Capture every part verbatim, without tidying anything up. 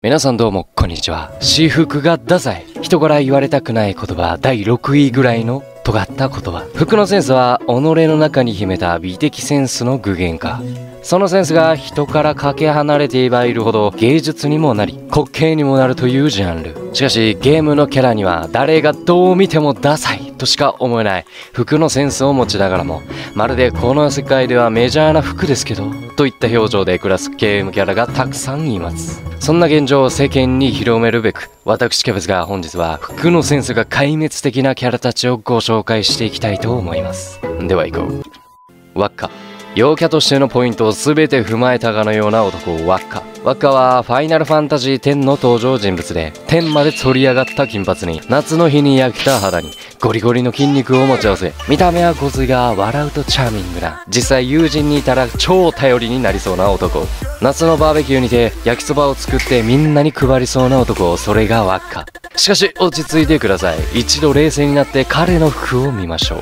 皆さんどうもこんにちは。私服がダサい。人から言われたくない言葉だいろくいぐらいの尖った言葉。服のセンスは己の中に秘めた美的センスの具現化。そのセンスが人からかけ離れていればいるほど芸術にもなり滑稽にもなるというジャンル。しかしゲームのキャラには誰がどう見てもダサいとしか思えない服のセンスを持ちながらも、まるでこの世界ではメジャーな服ですけどといった表情で暮らすゲームキャラがたくさんいます。そんな現状を世間に広めるべく、私キャベツが本日は服のセンスが壊滅的なキャラたちをご紹介していきたいと思います。では行こう。ワッカ。陽キャとしてのポイントを全て踏まえたかのような男、ワッカ。ワッカはファイナルファンタジーテンの登場人物で、天まで反り上がった金髪に夏の日に焼けた肌にゴリゴリの筋肉を持ち合わせ、見た目はゴツが笑うとチャーミングな、実際友人にいたら超頼りになりそうな男。夏のバーベキューにて焼きそばを作ってみんなに配りそうな男、それがワッカ。しかし落ち着いてください。一度冷静になって彼の服を見ましょう。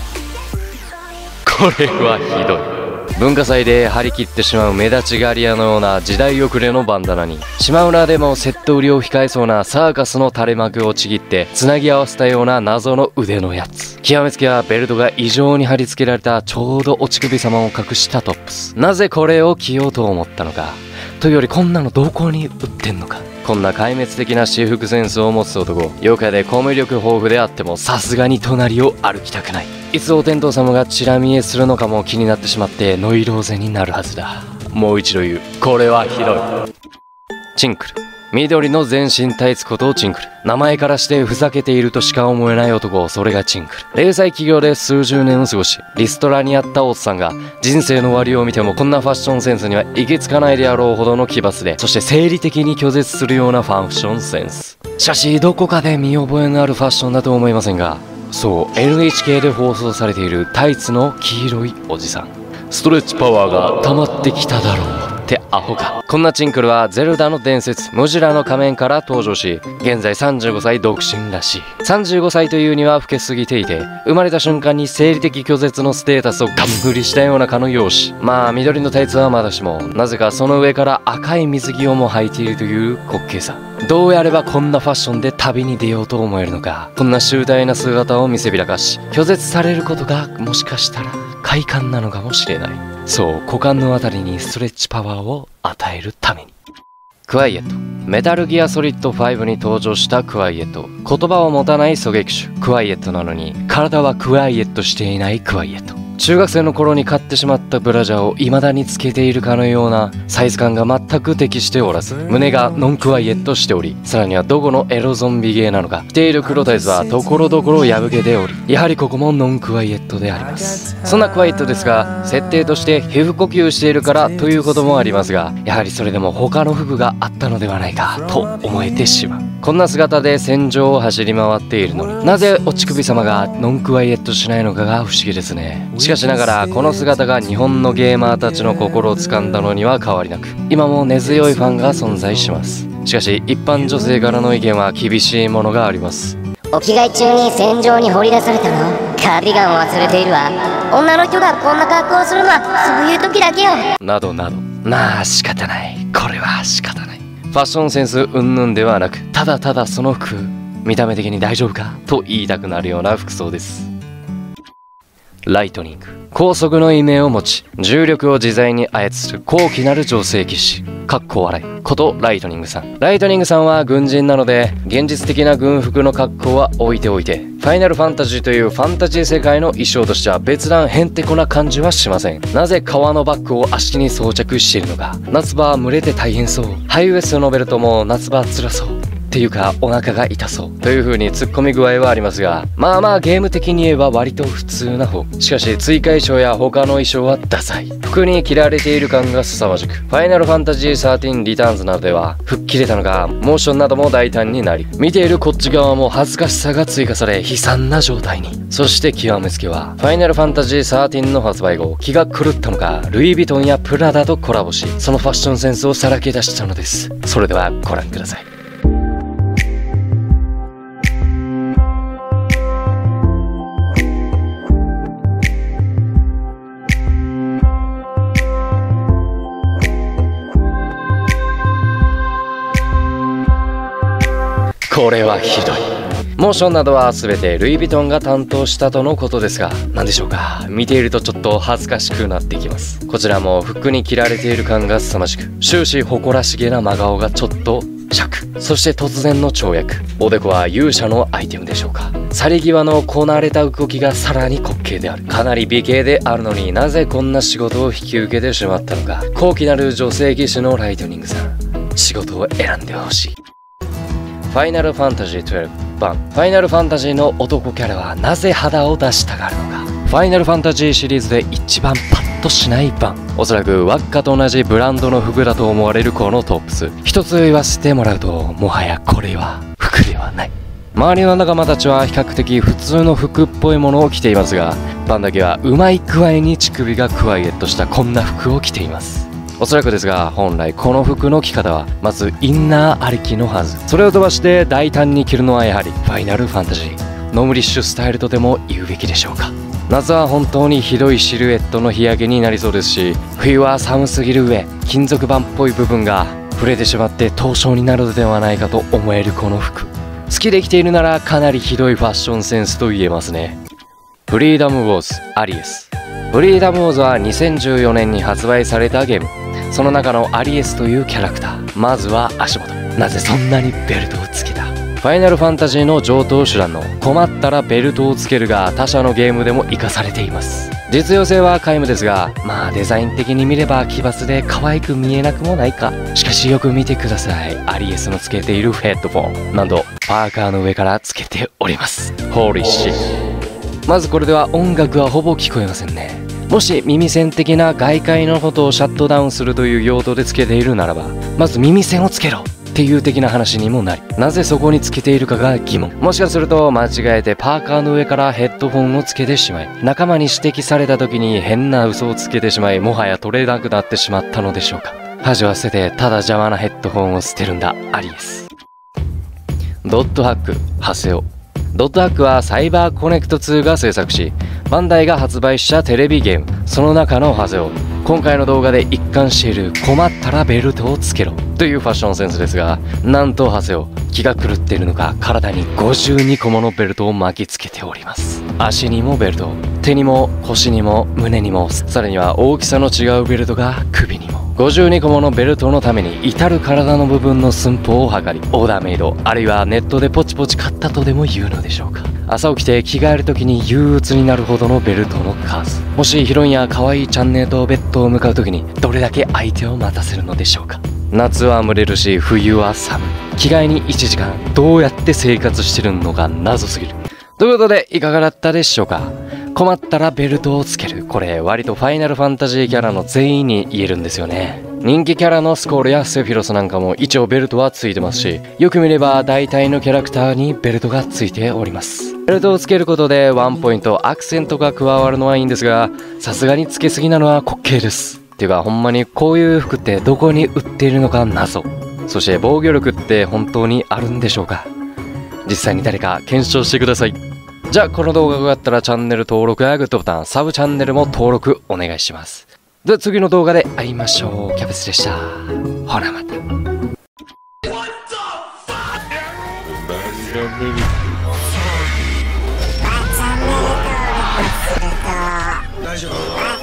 これはひどい。文化祭で張り切ってしまう目立ち狩り屋のような時代遅れのバンダナに、島村でもセット売りを控えそうなサーカスの垂れ幕をちぎってつなぎ合わせたような謎の腕のやつ。極めつけはベルトが異常に貼り付けられたちょうど落ち首様を隠したトップス。なぜこれを着ようと思ったのかというより、こんなのどこに売ってんのか。こんな壊滅的な私服センスを持つ男、妖怪でコミュ力豊富であってもさすがに隣を歩きたくない。いつお天道様がチラ見えするのかも気になってしまってノイローゼになるはずだ。もう一度言う、これはひどい。チンクル。緑の全身タイツことチンクル。名前からしてふざけているとしか思えない男、それがチンクル。零細企業で数十年を過ごしリストラにあったおっさんが人生の終わりを見てもこんなファッションセンスには行き着かないであろうほどの奇抜で、そして生理的に拒絶するようなファッションセンス。しかしどこかで見覚えのあるファッションだと思いませんが、そう エヌエイチケー で放送されているタイツの黄色いおじさん。ストレッチパワーが溜まってきただろうってアホか。こんなチンクルはゼルダの伝説ムジュラの仮面から登場し、現在さんじゅうごさい独身らしい。さんじゅうごさいというには老けすぎていて、生まれた瞬間に生理的拒絶のステータスをガン振りしたようなかの容姿。まあ緑のタイツはまだしも、なぜかその上から赤い水着をも履いているという滑稽さ。どうやればこんなファッションで旅に出ようと思えるのか。こんな醜態な姿を見せびらかし拒絶されることがもしかしたら快感なのかもしれない。そう、股間のあたりにストレッチパワーを与えるために。クワイエット。メタルギアソリッドファイブに登場したクワイエット。言葉を持たない狙撃手クワイエットなのに体はクワイエットしていないクワイエット。中学生の頃に買ってしまったブラジャーを未だにつけているかのようなサイズ感が全く適しておらず、胸がノンクワイエットしており、さらにはどこのエロゾンビゲーなのか、着ている黒タイツはところどころ破けており、やはりここもノンクワイエットであります。そんなクワイエットですが、設定として皮膚呼吸しているからということもありますが、やはりそれでも他の服があったのではないかと思えてしまう。こんな姿で戦場を走り回っているのに、なぜ落ち首様がノンクワイエットしないのかが不思議ですね。しかしながらこの姿が日本のゲーマーたちの心を掴んだのには変わりなく、今も根強いファンが存在します。しかし一般女性からの意見は厳しいものがあります。 お着替え中に戦場に放り出されたの？カーディガンを忘れているわ。女の人がこんな格好をするのはそういう時だけよ。などなど。 まあ仕方ない。これは仕方ない。ファッションセンス云々ではなく、ただただその服、見た目的に大丈夫かと言いたくなるような服装です。ライトニング。高速の異名を持ち重力を自在に操る高貴なる女性騎士かっこ笑いことライトニングさん。ライトニングさんは軍人なので現実的な軍服の格好は置いておいて、ファイナルファンタジーというファンタジー世界の衣装としては別段へんてこな感じはしません。なぜ革のバッグを足に装着しているのか。夏場は蒸れて大変そう、ハイウエストのベルトも夏場は辛そうっていうかお腹が痛そうという風に突っ込み具合はありますが、まあまあゲーム的に言えば割と普通な方。しかし追加衣装や他の衣装はダサい。服に着られている感が凄まじく、ファイナルファンタジーサーティーンリターンズなどでは吹っ切れたのがモーションなども大胆になり、見ているこっち側も恥ずかしさが追加され悲惨な状態に。そして極めつけはファイナルファンタジーサーティーンの発売後気が狂ったのかルイ・ヴィトンやプラダとコラボし、そのファッションセンスをさらけ出したのです。それではご覧ください。 これはひどい。モーションなどは全てルイ・ヴィトンが担当したとのことですが、何でしょうか、見ているとちょっと恥ずかしくなってきます。こちらも服に着られている感が凄まじく、終始誇らしげな真顔がちょっと尺、そして突然の跳躍、おでこは勇者のアイテムでしょうか。去り際のこなれた動きがさらに滑稽である。かなり美形であるのになぜこんな仕事を引き受けてしまったのか。高貴なる女性技師のライトニングさん、仕事を選んでほしい。ファイナルファンタジーじゅうに版。ファイナルファンタジーの男キャラはなぜ肌を出したがるのか。ファイナルファンタジーシリーズで一番パッとしない版。おそらくワッカと同じブランドの服だと思われるこのトップス。一つ言わせてもらうと、もはやこれは服ではない。周りの仲間たちは比較的普通の服っぽいものを着ていますが、バンだけはうまい具合に乳首がクワイエットしたこんな服を着ています。おそらくですが、本来この服の着方はまずインナーありきのはず。それを飛ばして大胆に着るのはやはりファイナルファンタジーノムリッシュスタイルとでも言うべきでしょうか。夏は本当にひどいシルエットの日焼けになりそうですし、冬は寒すぎる上金属板っぽい部分が触れてしまって凍傷になるのではないかと思えるこの服。好きで着ているならかなりひどいファッションセンスと言えますね。フリーダムウォーズアリエス。フリーダムウォーズはにせんじゅうよねんに発売されたゲーム。その中のアリエスというキャラクター。まずは足元。なぜそんなにベルトをつけた。ファイナルファンタジーの上等手段の困ったらベルトをつけるが他社のゲームでも活かされています。実用性は皆無ですが、まあデザイン的に見れば奇抜で可愛く見えなくもないか。しかしよく見てください。アリエスのつけているヘッドフォン、なんとパーカーの上からつけております。ホーリーシー。まずこれでは音楽はほぼ聞こえませんね。もし耳栓的な外界の音をシャットダウンするという用途でつけているならば、まず耳栓をつけろっていう的な話にもなり、なぜそこにつけているかが疑問。もしかすると間違えてパーカーの上からヘッドフォンをつけてしまい、仲間に指摘された時に変な嘘をつけてしまい、もはや取れなくなってしまったのでしょうか。恥は捨ててただ邪魔なヘッドフォンを捨てるんだアリエス。ドットハックハセオ。ドットハックはサイバーコネクトツーが制作し、バンダイが発売したテレビゲーム、その中のハセオ。今回の動画で一貫している困ったらベルトをつけろというファッションセンスですが、なんとハセオ気が狂っているのか体にごじゅうにこものベルトを巻きつけております。足にもベルト、手にも腰にも胸にも、さらには大きさの違うベルトが首にも。ごじゅうにこものベルトのために至る体の部分の寸法を測り、オーダーメイドあるいはネットでポチポチ買ったとでも言うのでしょうか。朝起きて着替える時に憂鬱になるほどのベルトの数。もしヒロインや可愛いチャンネルとベッドを向かう時にどれだけ相手を待たせるのでしょうか。夏は蒸れるし冬は寒い。着替えにいちじかんどうやって生活してるのか謎すぎる。ということでいかがだったでしょうか。困ったらベルトをつける、これ割とファイナルファンタジーキャラの全員に言えるんですよね。人気キャラのスコールやセフィロスなんかも一応ベルトはついてますし、よく見れば大体のキャラクターにベルトがついております。ベルトをつけることでワンポイントアクセントが加わるのはいいんですが、さすがにつけすぎなのは滑稽です。っていうかほんまにこういう服ってどこに売っているのか謎。そして防御力って本当にあるんでしょうか。実際に誰か検証してください。じゃあこの動画が良かったらチャンネル登録やグッドボタン、サブチャンネルも登録お願いします。では次の動画で会いましょう。キャベツでした。ほらまた。大丈夫。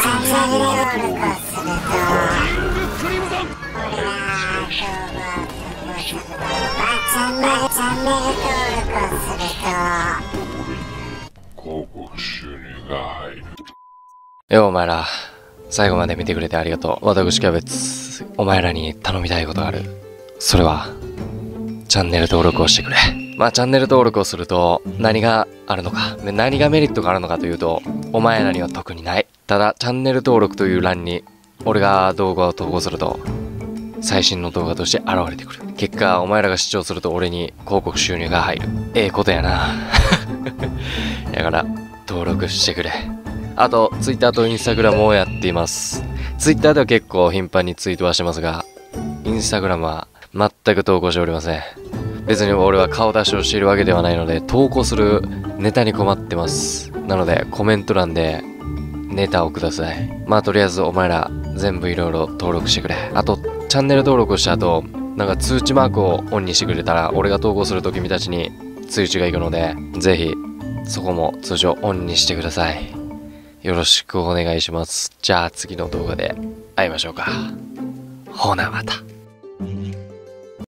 広告収入が入る。よお前ら、最後まで見てくれてありがとう。私キャベツ、お前らに頼みたいことがある。それはチャンネル登録をしてくれ。まあチャンネル登録をすると何があるのか、何がメリットがあるのかというと、お前らには特にない。ただチャンネル登録という欄に俺が動画を投稿すると最新の動画として現れてくる。結果お前らが視聴すると俺に広告収入が入る。ええことやな。だから登録してくれ。あと Twitter と Instagram をやっています。 Twitter では結構頻繁にツイートはしますが、 Instagram は全く投稿しておりません。別に俺は顔出しをしているわけではないので、投稿するネタに困ってます。なのでコメント欄でネタをください。まあとりあえずお前ら全部いろいろ登録してくれ。あとチャンネル登録をした後なんか通知マークをオンにしてくれたら俺が投稿すると君たちに通知がいくので、ぜひそこも通知をオンにしてください。よろしくお願いします。じゃあ次の動画で会いましょうか。ほなまた。